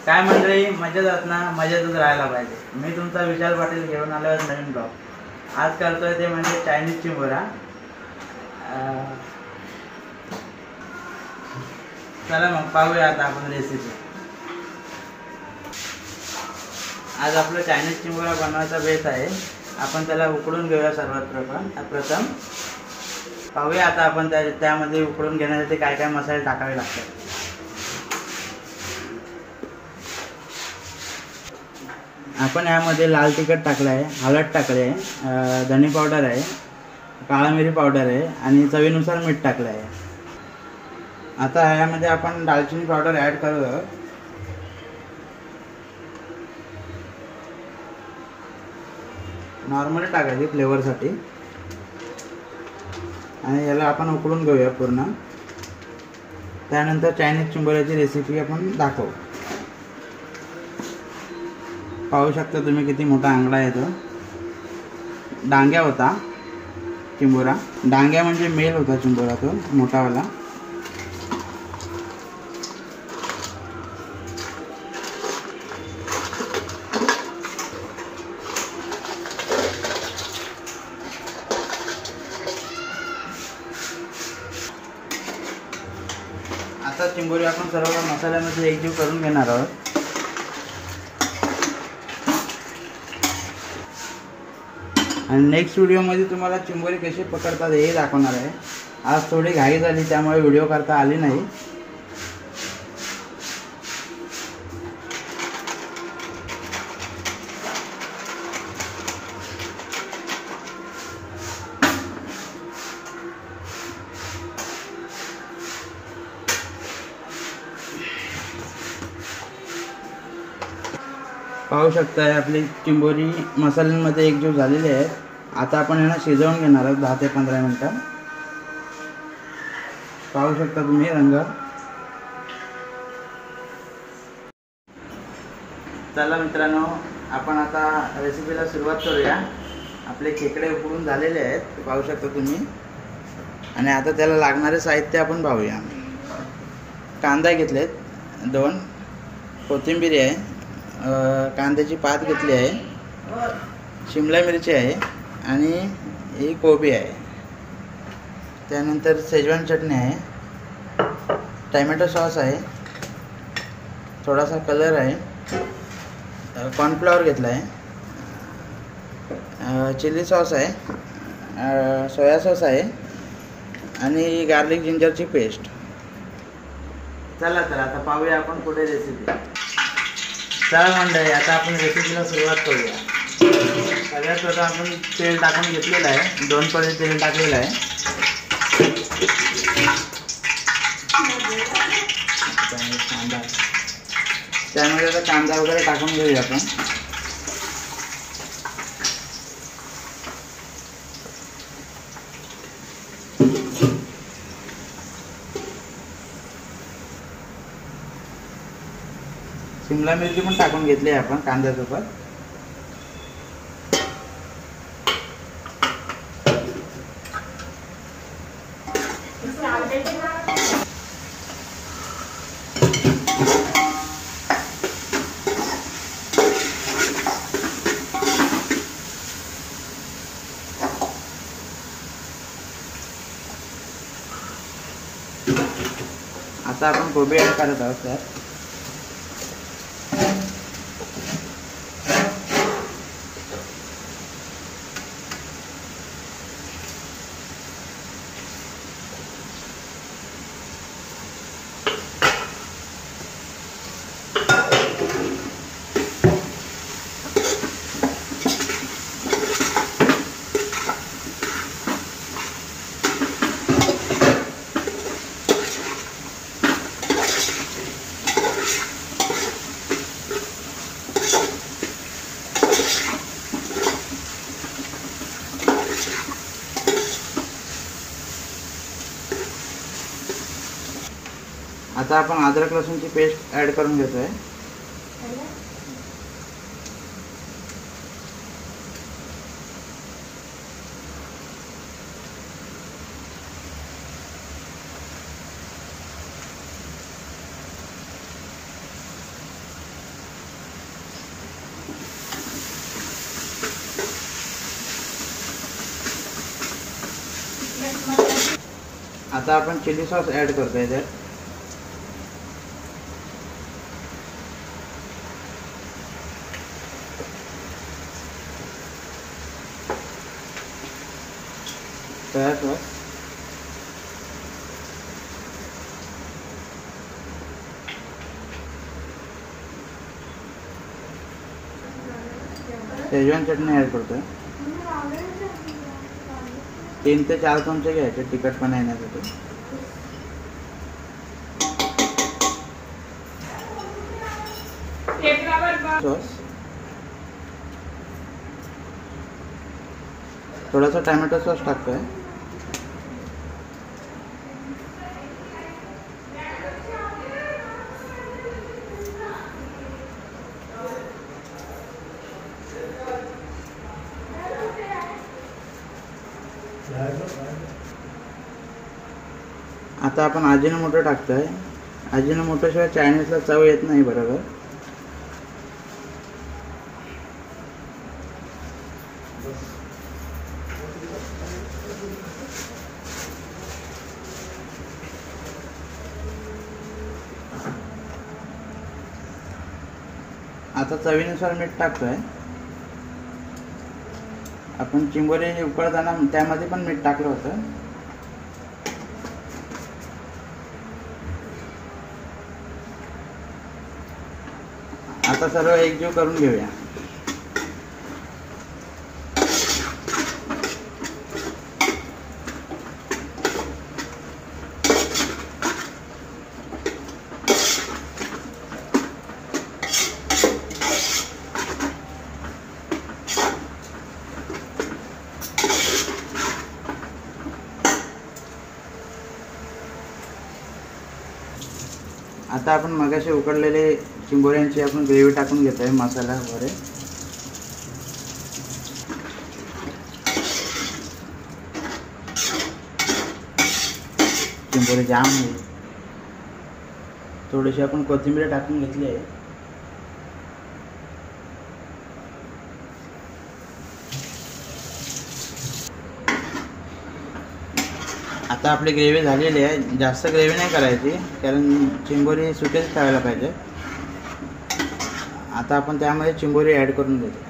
काय मंडळी, मजेत आहात ना? मजेतच राहायला पाहिजे. मी तुमचा विशाल पाटील घेऊन आलो नवीन ब्लॉग. आज करतोय ते म्हणजे चायनीज चिंबोरा. चला मग पाहूया आता आपण रेसिपी. आज आपलं चायनीज चिंबोरा बनवायचा बेत आहे. आपण त्याला उकडून घेऊया सर्वात प्रथम. पाहूया आता आपण त्यामध्ये उकडून घेण्यासाठी काय काय मसाले टाकावे लागतात. आपण यामध्ये लाल तिखट टाकलं आहे, हळद टाकले आहे, धने पावडर आहे, काळा मिरी पावडर आहे आणि चवीनुसार मीठ टाकलं आहे. आता यामध्ये आपण दालचिनी पावडर ॲड करू. नॉर्मली टाकायची फ्लेवरसाठी आणि याला आपण उकळून घेऊया पूर्ण. त्यानंतर चायनीज चिंबोऱ्याची रेसिपी आपण दाखवू. पाहू शकता तुम्ही किती मोठा आंगडा येतो. डांग्या होता चिंबोरा. डांग्या म्हणजे मेल होता चिंबोरा तो मोठावाला. आता चिंबोरी आपण सर्व मसाल्यामध्ये एकजीव करून घेणार आहोत. आणि नेक्स्ट व्हिडिओमध्ये तुम्हाला चिंबोरी कशी पकडतात हे दाखवणार आहे. आज थोडी घाई झाली त्यामुळे व्हिडिओ करता आली नाही. पाहू शकता आपली चिंबोरी मसाल्यांमध्ये एकजीव झालेली आहे. आता आपण यांना शिजवून घेणार आहोत 10 ते 15 मिनिटं. पाहू शकता तुम्ही रंग. चला मित्रांनो, आपण आता रेसिपीला सुरुवात करूया. आपले खेकडे उकडून झालेले आहेत पाहू शकता तुम्ही. आणि आता त्याला लागणारे साहित्य आपण पाहूया. कांदा घेतलेत 2, कोथिंबीर आहे, कांद्याची पात घेतली आहे, शिमला मिरची आहे आणि ही कोबी आहे. त्यानंतर शेजवान चटणी आहे, टमॅटो सॉस आहे, थोडासा कलर आहे, कॉर्नफ्लॉवर घेतला आहे, चिली सॉस आहे, सोया सॉस आहे आणि गार्लिक जिंजरची पेस्ट. चला तर आता पाहूया आपण पुढे रेसिपी. चला मंडळी, आता आपण रेसिपीला सुरुवात करूया. सगळ्यात प्रथम आपण तेल टाकून घेतलेलं आहे. 2 पळी तेल टाकलेलं आहे. कांदा, त्यामध्ये आता कांदा वगैरे टाकून घेऊया आपण. शिमला मिरची पण टाकून घेतली आहे आपण कांद्यासोबत. आता आपण कोबी ॲड करत आहोत त्यात. आता आपण अद्रक लसूणची पेस्ट ॲड करून घेतोय. आता आपण चिली सॉस ॲड करतोय त्यात. सोया सॉस, शेजवान चटणी ॲड करतोय. 3 ते 4 चमचे घ्यायचे तिखटपणा येण्यासाठी. सॉस, थोडासा टोमॅटो सॉस टाकतोय. आता आपण अजिनोमोटो टाकतोय. अजिनोमोटो शिवाय चायनीजला चव येत नाही बरोबर. आता चवीनुसार मीठ टाकतोय. आपण चिंबोरी उकळताना त्यामध्ये पण मीठ टाकलं होतं. आता सर्व एकजीव करून घेऊया. आता आपण मगाशी उकडलेले चिंबोऱ्यांची आपण ग्रेव्ही टाकून घेतोय, मसाला वगैरे. चिंबोरी जाम आहे. थोडीशी आपण कोथिंबीर टाकून घेतली आहे. आता आपली ग्रेव्ही झालेली आहे. जास्त ग्रेव्ही नाही करायची कारण चिंबोरी सुकेच ठेवायला पाहिजे. आता आपण त्यामध्ये चिंबोरी ॲड करून घेतो.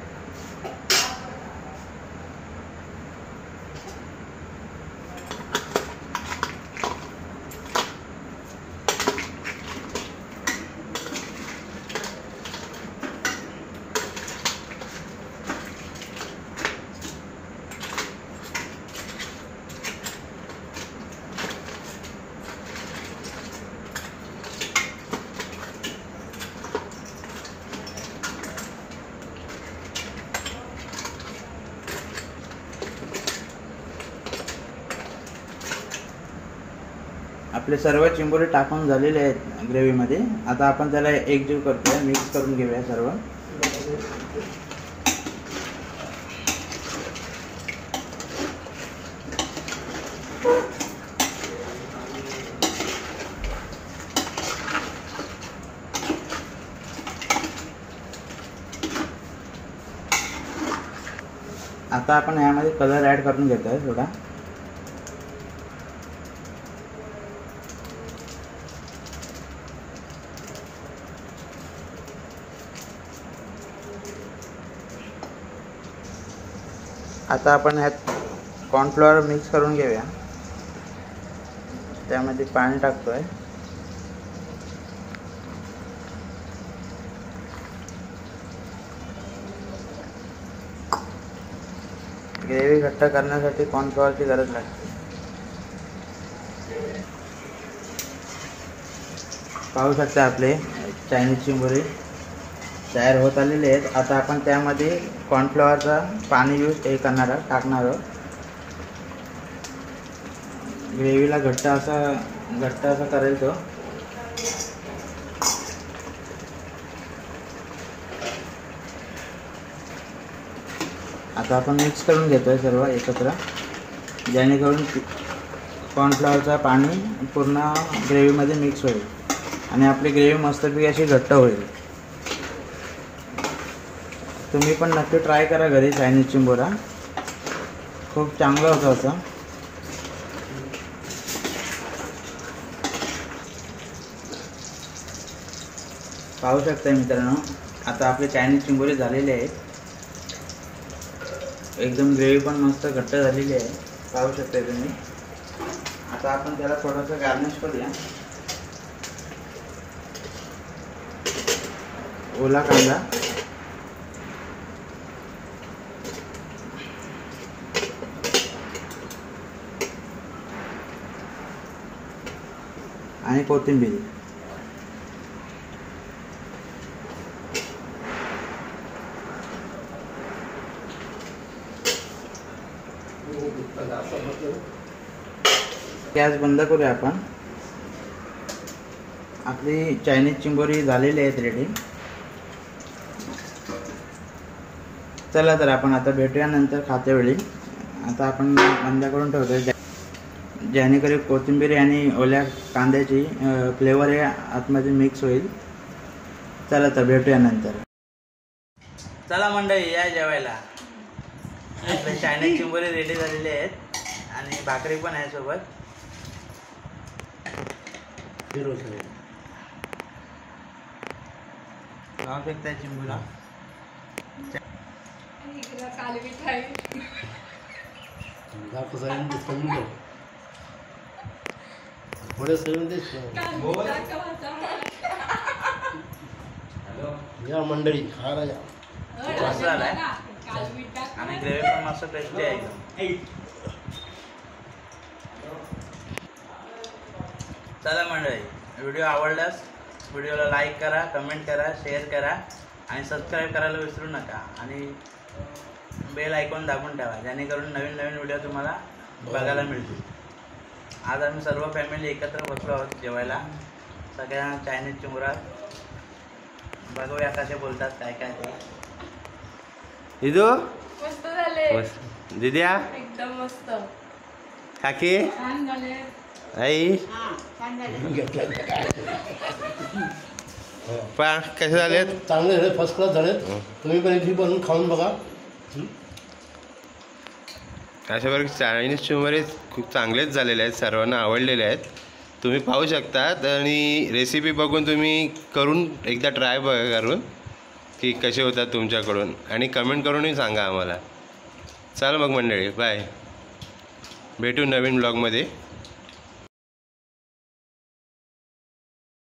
आपले सर्व चिंबोरी टाकून झालेले आहेत ग्रेव्हीमध्ये. आता आपण त्याला एकजीव करतोय, मिक्स करून घेऊया सर्व. आता आपण यामध्ये कलर ॲड करून घेतोय थोडा. आता आपण ह्यात कॉर्नफ्लॉवर मिक्स करून घेऊया. त्यामध्ये पाणी टाकतोय. ग्रेव्ही घट्ट करण्यासाठी कॉर्नफ्लॉवरची गरज लागते. पाहू शकता आपले चायनीज चिंबोरी तयार होत आलेले आहेत. आता आपण त्यामध्ये कॉर्नफ्लॉवरचा पाणी टाकणार आहोत. ग्रेव्हीला घट्ट असा करेल तो. आता आपण मिक्स करून घेतोय सर्व एकत्र, जेणेकरून कॉर्नफ्लॉवरचा पाणी पूर्ण ग्रेव्हीमध्ये मिक्स होईल आणि आपली ग्रेव्ही मस्तपैकी अशी घट्ट होईल. तुम्ही पण नक्की ट्राय करा घरी चायनीज चिंबोरा. खूप चांगला होता असा. पाहू शकता मित्रांनो, आता आपले चायनीज चिंबोरी झालेले आहेत. एकदम ग्रेव्ही पण मस्त घट्ट झालेली आहे, पाहू शकता तुम्ही. आता आपण त्याला थोडंसं गार्निश करूया. ओला कांदा, आणि कोथिंबीर. गॅस बंद करूया आपण. आपली चायनीज चिंबोरी झालेली आहेत रेडी. चला तर आपण आता भेटूया नंतर खात्या वेळी. आता आपण बंद करून ठेवतो, जेणेकरून कोथिंबीर आणि ओल्या कांद्याची फ्लेवर हे आतमध्ये मिक्स होईल. चला तर भेटूया नंतर. चला मंडळी, या जेवायला. आपले चायनीज चिंबोरी रेडी झालेले आहेत आणि भाकरी पण आहे सोबत. खाऊ शकता चिंबूला. या मंडळी खायला या. मस्त झालाय आणि ग्रेव्ही पण मस्त टेस्टी आहे. चला मंडळी, व्हिडिओ आवडल्यास व्हिडिओला लाईक करा, कमेंट करा, शेअर करा आणि सबस्क्राईब करायला विसरू नका. आणि बेल आयकॉन दाबून ठेवा, जेणेकरून नवीन नवीन व्हिडिओ तुम्हाला बघायला मिळतील. आज आम्ही सर्व फॅमिली एकत्र बसलो आहोत जेवायला. सगळ्यांना चायनीज चिंबोरा बघूया कसे बोलतात, काय काय ते. दिदू मस्त झाले. दिद्या एकदम मस्त. काकी, छान झाले. आई पा कसे झालेत? चांगले झाले, फर्स्ट क्लास झालेत. तुम्ही पण इथे बनवून खाऊन बघा. अशा प्रकारे चायनीज चिंबोरी खूप चांगलेच झालेले आहेत, सर्वांना आवडलेले आहेत. तुम्ही पाहू शकतात आणि रेसिपी बघून तुम्ही करून एकदा ट्राय बघा करून की कसे होतात तुमच्याकडून, आणि कमेंट करूनही सांगा आम्हाला. चला मग मंडळी, बाय. भेटू नवीन ब्लॉगमध्ये.